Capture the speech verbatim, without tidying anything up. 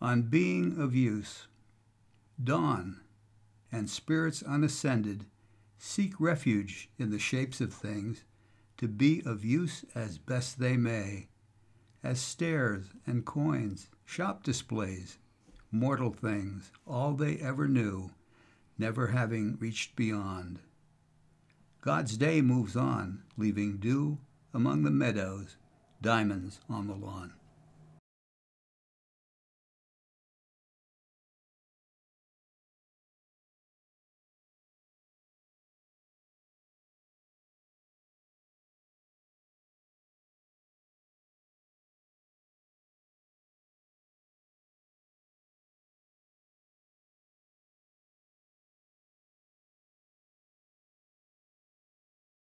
on being of use. Dawn and spirits unascended seek refuge in the shapes of things to be of use as best they may, as stairs and coins, shop displays, mortal things, all they ever knew, never having reached beyond. God's day moves on, leaving dew among the meadows, diamonds on the lawn.